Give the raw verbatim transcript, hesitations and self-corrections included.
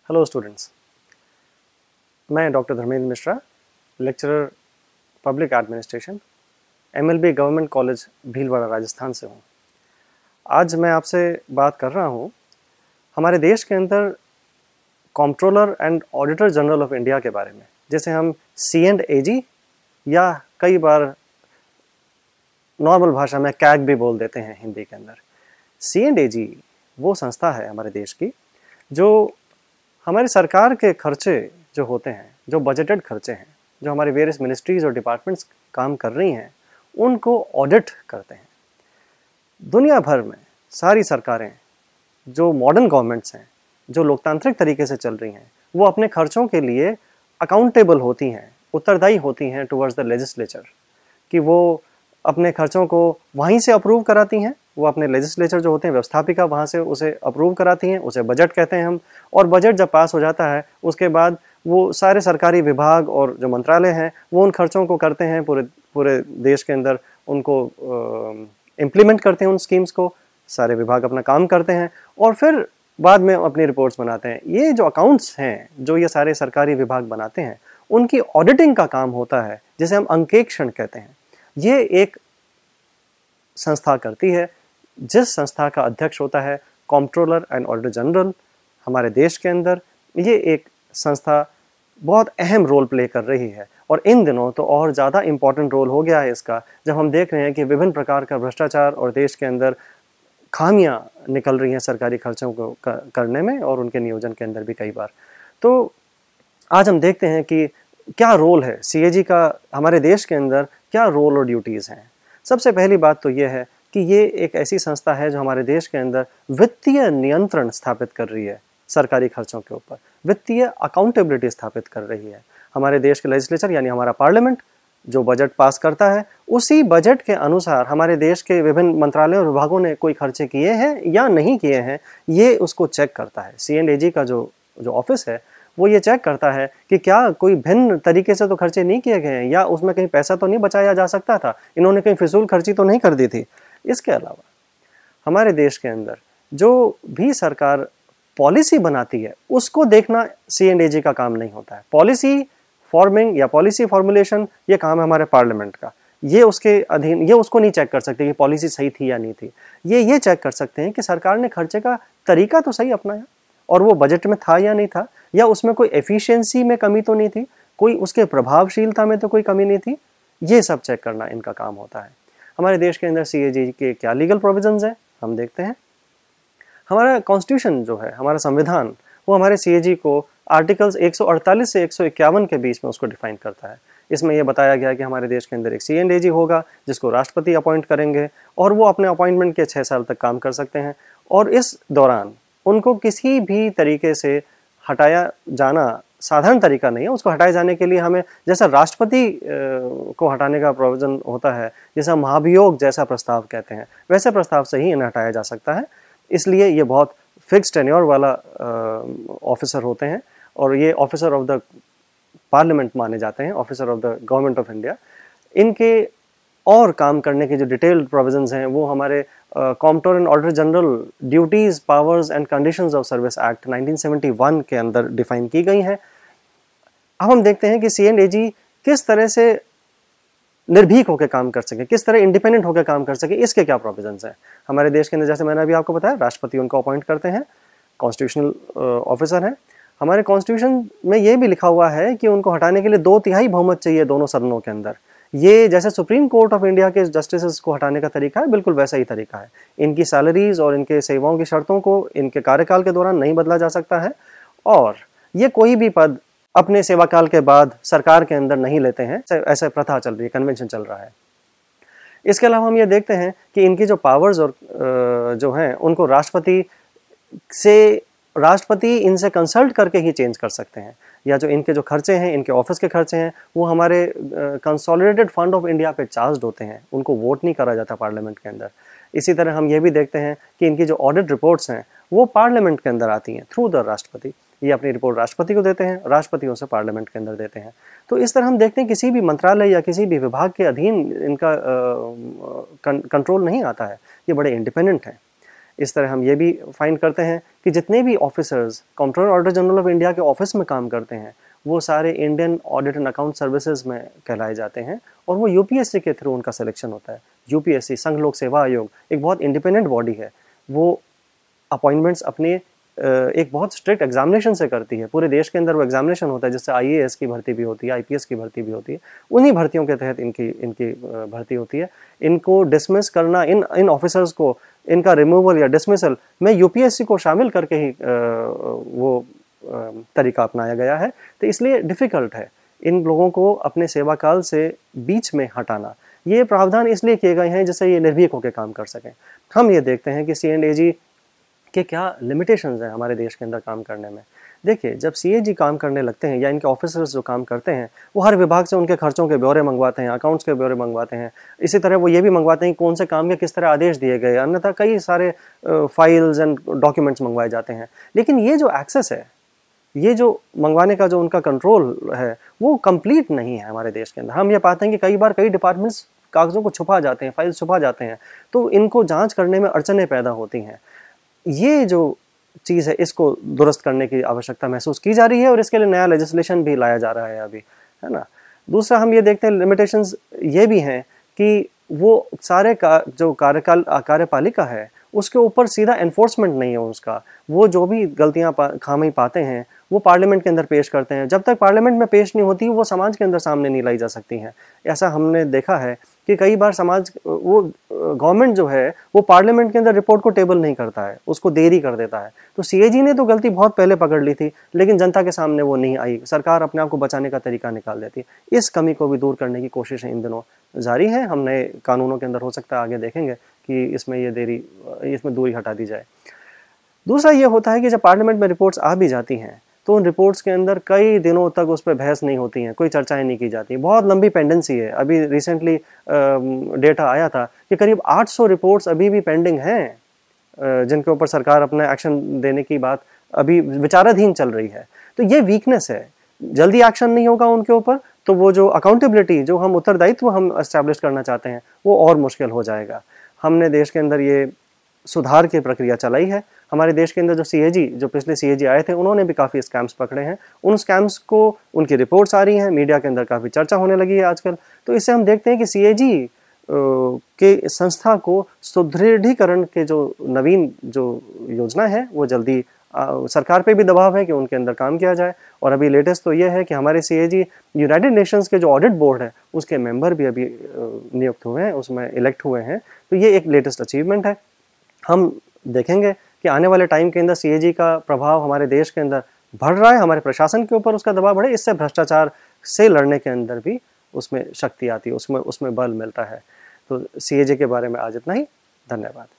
Hello students, मैं doctor Dharmendra Mishra, lecturer public administration, MLB government college Bhilwara Rajasthan से हूँ। आज मैं आपसे बात कर रहा हूँ हमारे देश के अंदर controller and auditor general of India के बारे में, जिसे हम सी एंड ए जी या कई बार नॉर्मल भाषा में कैग भी बोल देते हैं हिंदी के अंदर। सी एंड ए जी वो संस्था है हमारे देश की जो हमारी सरकार के खर्चे जो होते हैं, जो बजटेड खर्चे हैं, जो हमारी वेरियस मिनिस्ट्रीज और डिपार्टमेंट्स काम कर रही हैं, उनको ऑडिट करते हैं। दुनिया भर में सारी सरकारें जो मॉडर्न गवर्नमेंट्स हैं, जो लोकतांत्रिक तरीके से चल रही हैं, वो अपने खर्चों के लिए अकाउंटेबल होती हैं, उत्तरदायी होती हैं टुवर्ड्स द लेजिस्लेचर, कि वो अपने खर्चों को वहीं से अप्रूव कराती हैं। वो अपने लेजिस्लेचर जो होते हैं, व्यवस्थापिका, वहाँ से उसे अप्रूव कराती हैं, उसे बजट कहते हैं हम। और बजट जब पास हो जाता है उसके बाद वो सारे सरकारी विभाग और जो मंत्रालय हैं वो उन खर्चों को करते हैं, पूरे पूरे देश के अंदर उनको इम्प्लीमेंट करते हैं, उन स्कीम्स को। सारे विभाग अपना काम करते हैं और फिर बाद में अपनी रिपोर्ट्स बनाते हैं। ये जो अकाउंट्स हैं जो ये सारे सरकारी विभाग बनाते हैं, उनकी ऑडिटिंग का काम होता है, जिसे हम अंकेक्षण कहते हैं। ये एक संस्था करती है, जिस संस्था का अध्यक्ष होता है कंट्रोलर एंड ऑडिटर जनरल हमारे देश के अंदर। ये एक संस्था बहुत अहम रोल प्ले कर रही है और इन दिनों तो और ज़्यादा इम्पॉर्टेंट रोल हो गया है इसका, जब हम देख रहे हैं कि विभिन्न प्रकार का भ्रष्टाचार और देश के अंदर खामियां निकल रही हैं सरकारी खर्चों को करने में और उनके नियोजन के अंदर भी कई बार। तो आज हम देखते हैं कि क्या रोल है सी ए जी का हमारे देश के अंदर, क्या रोल और ड्यूटीज़ हैं। सबसे पहली बात तो ये है कि ये एक ऐसी संस्था है जो हमारे देश के अंदर वित्तीय नियंत्रण स्थापित कर रही है सरकारी खर्चों के ऊपर, वित्तीय अकाउंटेबिलिटी स्थापित कर रही है। हमारे देश के लेजिस्लेचर यानी हमारा पार्लियामेंट जो बजट पास करता है, उसी बजट के अनुसार हमारे देश के विभिन्न मंत्रालयों और विभागों ने कोई खर्चे किए हैं या नहीं किए हैं, ये उसको चेक करता है। सी एंड ए जी का जो जो ऑफिस है वो ये चेक करता है कि क्या कोई भिन्न तरीके से तो खर्चे नहीं किए गए हैं, या उसमें कहीं पैसा तो नहीं बचाया जा सकता था, इन्होंने कहीं फिजूल खर्ची तो नहीं कर दी थी। इसके अलावा हमारे देश के अंदर जो भी सरकार पॉलिसी बनाती है उसको देखना सी एंड ए जी का काम नहीं होता है। पॉलिसी फॉर्मिंग या पॉलिसी फॉर्मुलेशन ये काम है हमारे पार्लियामेंट का। ये उसके अधीन, ये उसको नहीं चेक कर सकते कि पॉलिसी सही थी या नहीं थी। ये ये चेक कर सकते हैं कि सरकार ने खर्चे का तरीका तो सही अपनाया और वो बजट में था या नहीं था, या उसमें कोई एफिशिएंसी में कमी तो नहीं थी, कोई उसके प्रभावशीलता में तो कोई कमी नहीं थी। ये सब चेक करना इनका काम होता है। हमारे देश के अंदर सी ए जी के क्या लीगल प्रोविजंस हैं हम देखते हैं। हमारा कॉन्स्टिट्यूशन जो है, हमारा संविधान, वो हमारे सी ए जी को आर्टिकल्स एक सौ अड़तालीस से एक सौ इक्यावन के बीच में उसको डिफाइन करता है। इसमें यह बताया गया है कि हमारे देश के अंदर एक सी एंड ए जी होगा जिसको राष्ट्रपति अपॉइंट करेंगे और वो अपने अपॉइंटमेंट के छः साल तक काम कर सकते हैं और इस दौरान उनको किसी भी तरीके से हटाया जाना साधारण तरीका नहीं है। उसको हटाए जाने के लिए हमें, जैसा राष्ट्रपति को हटाने का प्रोविजन होता है, जैसा महाभियोग जैसा प्रस्ताव कहते हैं, वैसे प्रस्ताव से ही इन्हें हटाया जा सकता है। इसलिए ये बहुत फिक्स टेन्योर वाला ऑफिसर होते हैं और ये ऑफिसर ऑफ द पार्लियामेंट माने जाते हैं, officer of the government of India. इनके और काम करने के जो डिटेल्ड प्रोविजंस हैं वो हमारे controller and auditor general duties, powers and conditions of service act nineteen seventy one के अंदर डिफाइन की गई हैं। अब हम देखते हैं कि सी एंड ए जी किस तरह से निर्भीक होकर काम कर सके, किस तरह इंडिपेंडेंट होकर काम कर सके, इसके क्या प्रोविजंस हैं। हमारे देश के अंदर, जैसे मैंने अभी आपको बताया, राष्ट्रपति उनको अपॉइंट करते हैं, कॉन्स्टिट्यूशनल ऑफिसर हैं। हमारे कॉन्स्टिट्यूशन में ये भी लिखा हुआ है कि उनको हटाने के लिए दो तिहाई बहुमत चाहिए दोनों सदनों के अंदर। ये जैसे सुप्रीम कोर्ट ऑफ इंडिया के जस्टिस को हटाने का तरीका है, बिल्कुल वैसा ही तरीका है। इनकी सैलरीज और इनके सेवाओं की शर्तों को इनके कार्यकाल के दौरान नहीं बदला जा सकता है और ये कोई भी पद अपने सेवाकाल के बाद सरकार के अंदर नहीं लेते हैं। ऐसे प्रथा चल रही है, कन्वेंशन चल रहा है। इसके अलावा हम ये देखते हैं कि इनकी जो पावर्स और जो हैं उनको राष्ट्रपति से राष्ट्रपति इनसे कंसल्ट करके ही चेंज कर सकते हैं, या जो इनके जो खर्चे हैं, इनके ऑफिस के खर्चे हैं, वो हमारे कंसोलिडेटेड फंड ऑफ इंडिया पे चार्ज होते हैं, उनको वोट नहीं करा जाता पार्लियामेंट के अंदर। इसी तरह हम ये भी देखते हैं कि इनकी जो ऑडिट रिपोर्ट्स हैं वो पार्लियामेंट के अंदर आती हैं थ्रू द राष्ट्रपति। ये अपनी रिपोर्ट राष्ट्रपति को देते हैं, राष्ट्रपति उसे पार्लियामेंट के अंदर देते हैं। तो इस तरह हम देखते हैं किसी भी मंत्रालय या किसी भी विभाग के अधीन इनका कंट्रोल नहीं आता है, ये बड़े इंडिपेंडेंट हैं। इस तरह हम ये भी फाइंड करते हैं कि जितने भी officers controller auditor general of India के ऑफिस में काम करते हैं वो सारे Indian audit and account services में कहलाए जाते हैं और वो यूपीएससी के थ्रू उनका सिलेक्शन होता है। यूपीएससी संघ लोक सेवा आयोग एक बहुत इंडिपेंडेंट बॉडी है, वो अपॉइंटमेंट्स अपने एक बहुत स्ट्रिक्ट एग्जामिनेशन से करती है। पूरे देश के अंदर वो एग्जामिनेशन होता है, जिससे आईएएस की भर्ती भी होती है, आईपीएस की भर्ती भी होती है। उन्हीं भर्तियों के तहत इनकी इनकी भर्ती होती है। इनको डिसमिस करना, इन इन ऑफिसर्स को इनका रिमूवल या डिसमिसल में यूपीएससी को शामिल करके ही वो तरीका अपनाया गया है। तो इसलिए डिफ़िकल्ट है इन लोगों को अपने सेवा काल से बीच में हटाना। ये प्रावधान इसलिए किए गए हैं जिससे ये निर्भीक होकर काम कर सकें। हम ये देखते हैं कि सी एंड ए जी के क्या लिमिटेशंस हैं हमारे देश के अंदर काम करने में। देखिए, जब सीएजी काम करने लगते हैं या इनके ऑफिसर्स जो काम करते हैं वो हर विभाग से उनके खर्चों के ब्यौरे मंगवाते हैं, अकाउंट्स के ब्यौरे मंगवाते हैं। इसी तरह वो ये भी मंगवाते हैं कि कौन से काम के किस तरह आदेश दिए गए, अन्यथा कई सारे फाइल्स एंड डॉक्यूमेंट्स मंगवाए जाते हैं। लेकिन ये जो एक्सेस है, ये जो मंगवाने का जो उनका कंट्रोल है वो कंप्लीट नहीं है हमारे देश के अंदर। हम ये पाते हैं कि कई बार कई डिपार्टमेंट्स कागज़ों को छुपा जाते हैं, फाइल्स छुपा जाते हैं, तो इनको जांच करने में अड़चनें पैदा होती हैं। ये जो चीज़ है इसको दुरुस्त करने की आवश्यकता महसूस की जा रही है और इसके लिए नया लेजिस्लेशन भी लाया जा रहा है अभी, है ना। दूसरा हम ये देखते हैं लिमिटेशंस ये भी हैं कि वो सारे का जो कार्यकाल कार्यपालिका है उसके ऊपर सीधा एनफोर्समेंट नहीं है उसका। वो जो भी गलतियां पा, खामी पाते हैं वो पार्लियामेंट के अंदर पेश करते हैं। जब तक पार्लियामेंट में पेश नहीं होती वो समाज के अंदर सामने नहीं लाई जा सकती हैं। ऐसा हमने देखा है कि कई बार समाज वो गवर्नमेंट जो है वो पार्लियामेंट के अंदर रिपोर्ट को टेबल नहीं करता है, उसको देरी कर देता है। तो सीएजी ने तो गलती बहुत पहले पकड़ ली थी, लेकिन जनता के सामने वो नहीं आई। सरकार अपने आप को बचाने का तरीका निकाल देती है। इस कमी को भी दूर करने की कोशिशें इन दिनों जारी है। हम नए कानूनों के अंदर हो सकता है आगे देखेंगे कि इसमें ये देरी इसमें दूरी हटा दी जाए। दूसरा ये होता है कि जब पार्लियामेंट में रिपोर्ट्स आ भी जाती हैं तो उन रिपोर्ट्स के अंदर कई दिनों तक उस पर बहस नहीं होती हैं, कोई चर्चाएं नहीं की जाती, बहुत लंबी पेंडेंसी है। अभी रिसेंटली डेटा आया था कि करीब आठ सौ रिपोर्ट्स अभी भी पेंडिंग हैं जिनके ऊपर सरकार अपना एक्शन देने की बात अभी विचाराधीन चल रही है। तो ये वीकनेस है, जल्दी एक्शन नहीं होगा उनके ऊपर तो वो जो अकाउंटेबिलिटी, जो हम उत्तरदायित्व हम एस्टैब्लिश करना चाहते हैं वो और मुश्किल हो जाएगा। हमने देश के अंदर ये सुधार की प्रक्रिया चलाई है। हमारे देश के अंदर जो सीएजी जो पिछले सीएजी आए थे उन्होंने भी काफ़ी स्कैम्स पकड़े हैं। उन स्कैम्स को उनकी रिपोर्ट्स आ रही हैं, मीडिया के अंदर काफ़ी चर्चा होने लगी है आजकल। तो इससे हम देखते हैं कि सीएजी के संस्था को सुदृढ़ीकरण के जो नवीन जो योजना है वो जल्दी आ, सरकार पे भी दबाव है कि उनके अंदर काम किया जाए। और अभी लेटेस्ट तो ये है कि हमारे सीएजी यूनाइटेड नेशंस के जो ऑडिट बोर्ड है उसके मेंबर भी अभी नियुक्त हुए हैं, उसमें इलेक्ट हुए हैं। तो ये एक लेटेस्ट अचीवमेंट है। हम देखेंगे कि आने वाले टाइम के अंदर सीएजी का प्रभाव हमारे देश के अंदर बढ़ रहा है, हमारे प्रशासन के ऊपर उसका दबाव बढ़े, इससे भ्रष्टाचार से लड़ने के अंदर भी उसमें शक्ति आती है, उसमें उसमें बल मिलता है। तो सीएजी के बारे में आज इतना ही। धन्यवाद।